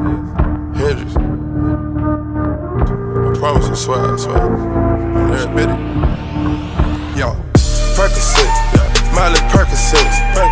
Hendrix. I promise, I swear, I swear. On every bit. Yo, Percocet, Miley Percocet.